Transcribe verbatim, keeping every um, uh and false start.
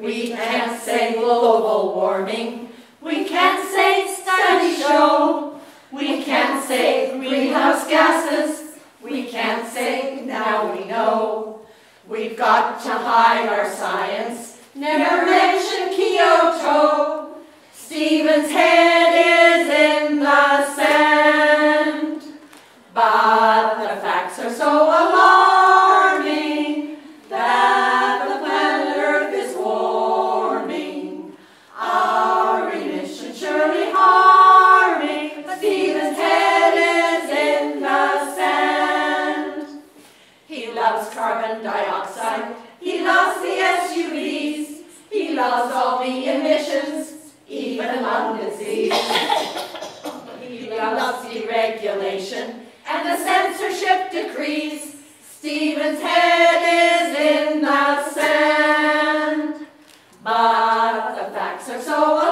We can't say global warming. We can't say studies show. We can't say greenhouse gases. We can't say now we know. We've got to hide our science. Never mention Kyoto. Stephen's head is in the sand. But the facts are so alarming that the planet Earth is warming. Our emissions surely harming, but Stephen's head is in the sand. He loves carbon dioxide. He loves the S U Vs. He loves all the emissions, even lung disease. He loves deregulation and the censorship decrees. Stephen's head is in the sand, but the facts are so